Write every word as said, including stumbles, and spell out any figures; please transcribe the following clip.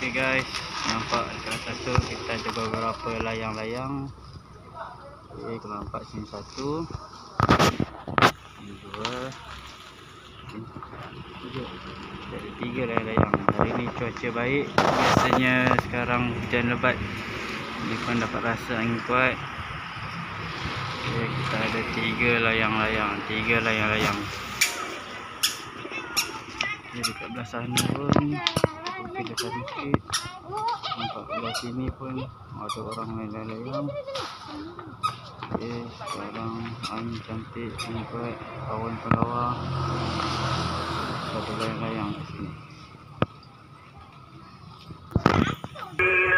Oke guys, nampak dekat satu kita ada beberapa layang-layang. Oke, kalau nampak sini satu, ini dua, ini tiga. Ada tiga layang-layang. Hari ini cuaca baik. Biasanya sekarang hujan lebat. Ini pun dapat rasa angin kuat. Oke, kita ada tiga layang-layang, tiga layang-layang. Oke, dekat belah sana pun okey, dekat sikit. Nampak belah sini pun ada orang main layang-layang. Okey, sekarang angin cantik, angin kuat, awan pun lawa. Ada layang-layang di sini.